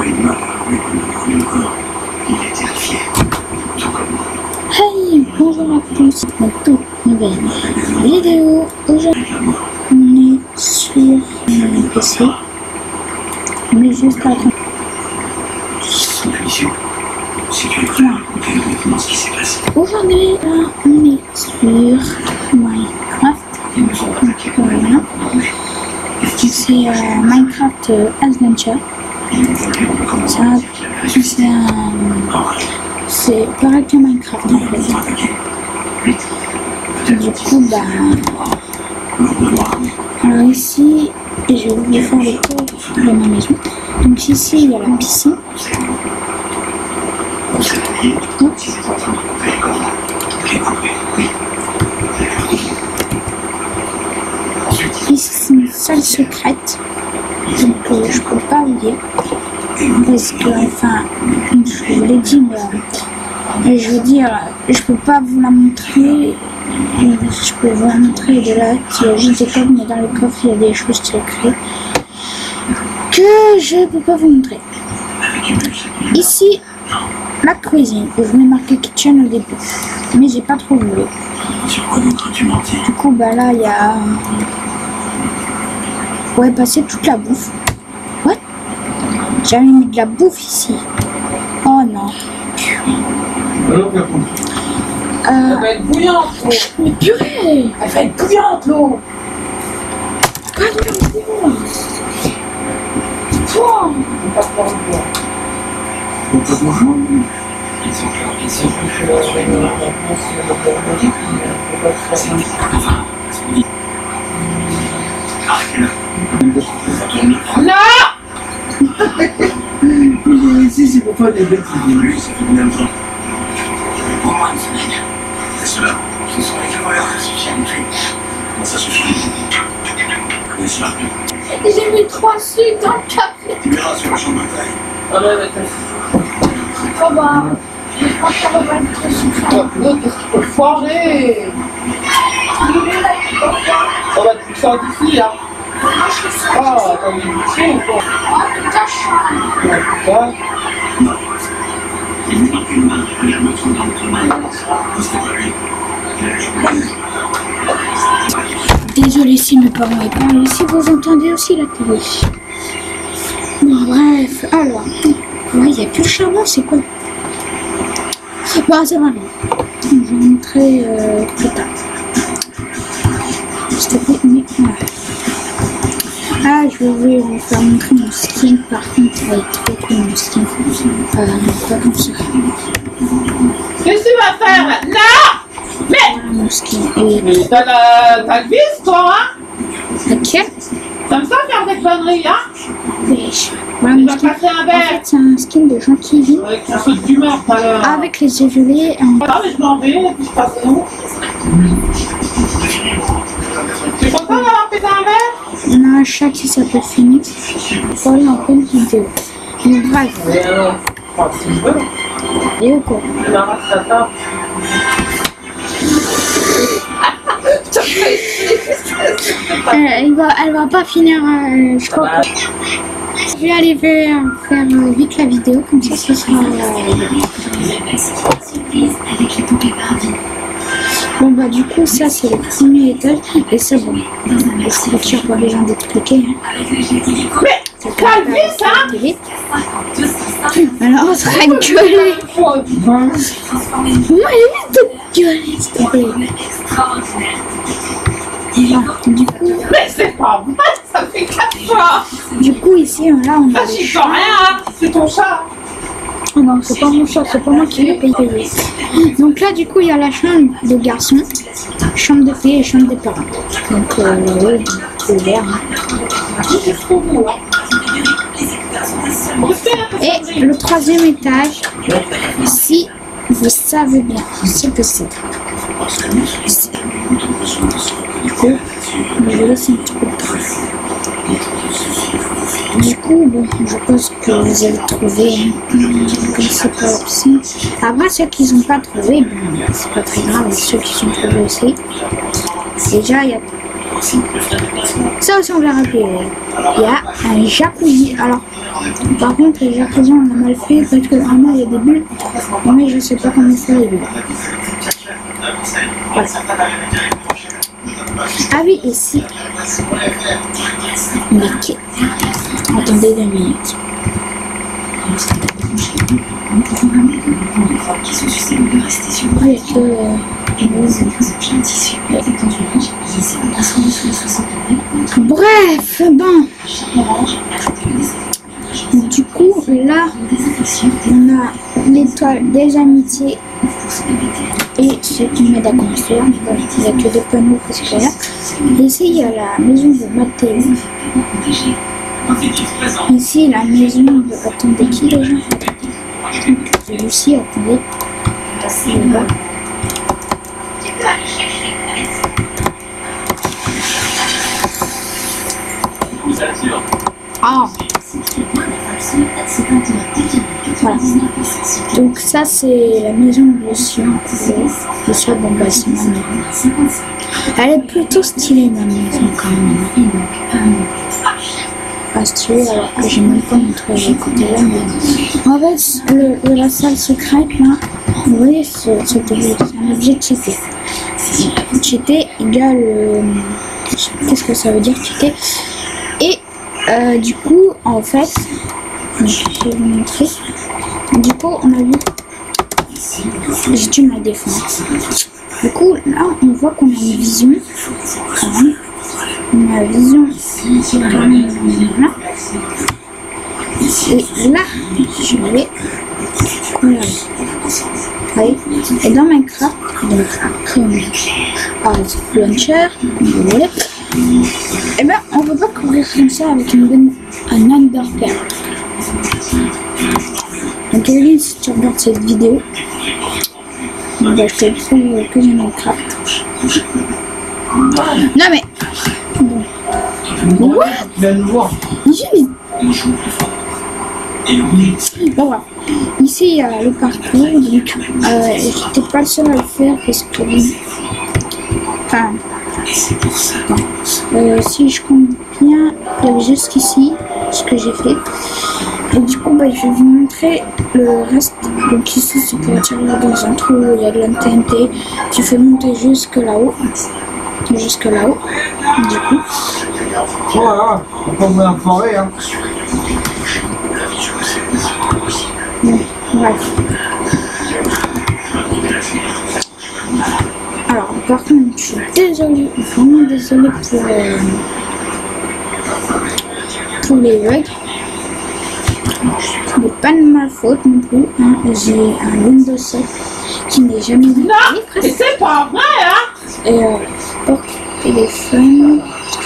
Hey, bonjour à tous, une toute nouvelle vidéo. Aujourd'hui, on est sur mon PC, mais juste à temps. Aujourd'hui, on est sur Minecraft. Voilà. C'est Minecraft Adventure. C'est pareil que Minecraft en fait. Du coup, alors ici, je vais vous faire le tour de ma maison. Donc ici, il y a la piscine. Ici, c'est une salle secrète. Donc je peux pas vous dire. Parce que, enfin, je vous l'ai dit, mais je veux dire, je peux pas vous la montrer. Je peux vous la montrer de là, il y a juste des coffres, mais dans les coffres, il y a des choses secrètes que je peux pas vous montrer. Ici, la cuisine, où je mets marqué kitchen au début, mais j'ai pas trop voulu. Du coup, là, il y a... Ouais, c'est toute la bouffe. What? J'avais mis de la bouffe ici. Oh non. Elle va être bouillante, l'eau. Mais purée! Elle va être bouillante, l'eau. Quoi de l'eau? Toi! On va pas pouvoir le boire. On peut boire. Ils sont plus Non. Ici, c'est pour toi des bêtises. Ça fait combien de temps? Au moins une semaine. C'est cela. Ce sont les camarades qui suffisent à montrer. Comment ça suffit? Bien sûr. J'ai mis 3 sucres dans le café. Tu verras sur la chambre de taille. Ah ouais, d'accord. Oh je pense qu'on va pas être trop sucré. Qu'est-ce qu'il faut foirer? On va te faire d'ici, là. Ah, attends, il est ici ou quoi? Oh putain, Quoi? Non. Il lui manque une main. Regarde le trou dans votre main. C'était pas lui. désolé si mes parents parlent, si vous entendez aussi la télé. Bon, bref, alors, ouais, il n'y a plus le charbon, c'est quoi? Bon, c'est vrai, je vais vous montrer plus tard. S'il te plaît, mais voilà. Ah, je vais vous faire montrer mon skin, par contre, ça va être trop cool mon skin. Pas comme ça. Qu'est-ce que tu vas faire? Non! Mais! Voilà mon skin. Et Mais t'as le vice, toi, hein? laquelle? T'aimes ça faire des conneries, hein? Voilà Tu mon vas skin. passer un En verre. fait, c'est un skin de gens qui vivent Avec un saut d'humeur, tout à l'heure. avec les yeux gelés. Ah, mais je m'en vais, et puis je passe où? Tu es content d'avoir fait un verre? On a un chat qui s'appelle Phoenix. Voilà en pleine vidéo. Donc bref, Mais alors, si tu veux, vidéo quoi. tu m'arraches ta table. Elle va pas finir, je crois que... Je vais aller faire vite la vidéo, comme ça ce sera... Bon du coup ça c'est le premier étage, et c'est bon. Je suis sûr pour les gens d'expliquer. Mais, t'as le vice, hein? Alors on sera gueulé. Moi évite de gueuler s'il te plaît. Du coup... Mais c'est pas vrai, ça fait 4 fois. Du coup, ici, là, on a Ah, j'y peux rien, hein. C'est ton chat. Ah non, c'est pas mon chat, c'est pas moi qui l'ai payé. Donc là, du coup, il y a la chambre des garçons, chambre de filles et chambre des parents. Donc, oui, c'est ouvert. C'est trop beau, hein. Et le troisième étage, si vous savez bien ce que c'est. Du coup, je vais laisser un petit peu de temps. Du coup, bon, je pense que vous allez trouver, comme c'est pas la piscine. Après, ceux qui n'ont pas trouvé, bon, c'est pas très grave, ceux qui sont trouvés aussi. Déjà, il y a Ça aussi, on verra plus. Il y a un jacuzzi. Alors, par contre, le jacuzzi, on l'a mal fait parce que vraiment, il y a des bulles. Mais je sais pas comment faire les bulles. Voilà. Ah oui, ici. Mais attendez 2 minutes. Ouais, bref, bon. Du coup, là, on a l'étoile des amitiés et ce qui m'aide à construire. Il n'y a que des panneaux scolaires. Et ici, il y a la maison de Mathéo. Ici, la maison de... Attendez, qui déjà? De Lucie, attendez. Là. Ah. Voilà. Donc ça c'est la maison de Lucien. Lucien, bon bah c'est ma maison. Elle est plutôt stylée ma maison quand même. Pas stylée alors que j'ai même pas montré à côté là. Mais... En fait la salle secrète là, vous voyez c'est un objet cheaté. Cheaté égale qu'est-ce que ça veut dire cheaté? Et du coup en fait je vais vous montrer. Du coup on a vu j'ai dû me défendre. Du coup là on voit qu'on a une vision quand même. On a une vision quand même là. Et là je vais voilà. Et dans Minecraft comme launcher vous voulez. Et ben on peut pas couvrir comme ça avec un underpair. Donc Eline, si tu regardes cette vidéo, bah, je te prouve que j'ai Minecraft. Non mais bon. What? Bon, voilà. Ici il y a le parcours, donc j'étais pas le seul à le faire parce que enfin si je compte bien, il y avait jusqu'ici ce que j'ai fait. Et du coup, bah, je vais vous montrer le reste. Donc ici, c'est pour tirer dans un trou, il y a de la TNT. Tu fais monter jusque là-haut. Jusque là-haut. Du coup. Voilà, on peut me forêt, hein. Bon, bref. Alors, par contre, je suis désolée, vraiment désolée pour les bugs. Ce n'est pas de ma faute non plus. Hein. J'ai un Windows 7 qui n'est jamais vu. Non, c'est pas vrai, hein. Et porte téléphone.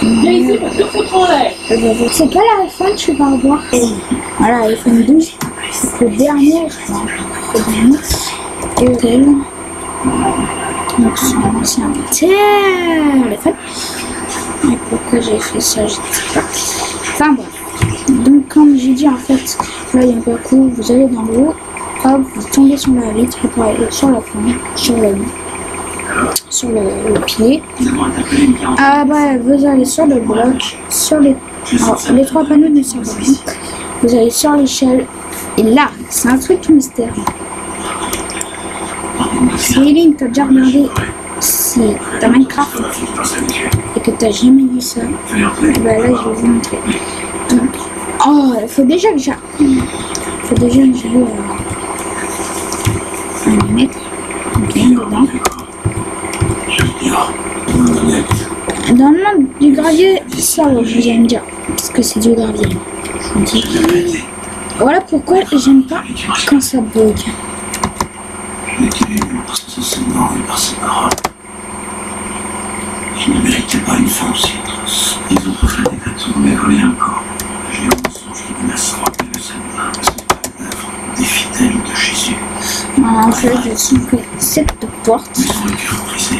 C'est pas l'iPhone, je vais pas revoir. Voilà, iPhone 12. C'est le dernier, je crois. Le dernier. Et lequel. Donc c'est un téléphone. Et pourquoi j'ai fait ça, je ne sais pas. Enfin bref. Donc comme j'ai dit en fait, là il y a un parcours, vous allez dans l'eau, hop, vous tombez sur la vitre, sur la fin, sur le pied. Ah bah vous allez sur le bloc, sur les 3 panneaux ne servent à rien. Vous allez sur l'échelle, et là, c'est un truc mystère. Si Eline t'as déjà regardé, si t'as Minecraft et que t'as jamais vu ça, bah là je vais vous montrer. Donc, oh, il faut déjà que j'aille un mètre bien dedans. Dans le monde du gravier, ça va, vous allez me dire, parce que c'est du gravier. Voilà pourquoi j'aime pas quand ça bug. Il ne méritait pas une fin aussi atroce. Les autres frères des gâteaux, mais voler encore. J'ai un mensonge qui menacera le salut des fidèles de Jésus. En fait, je souffle cette porte. Ils ont le cœur brisé.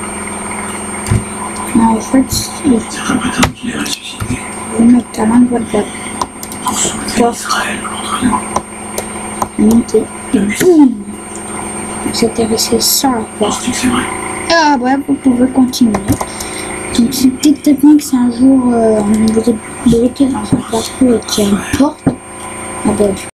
En fait, Certains prétendent qu'il est ressuscité. je vais mettre à l'endroit de la Pour soulever Israël contre nous. monter et boum! C'était resté sans la porte. Penses-tu que c'est vrai? Ah ouais, vous pouvez continuer. Donc c'est peut-être que c'est un jour vous êtes bloqué dans un parcours et qu'il y a une porte, ah ben,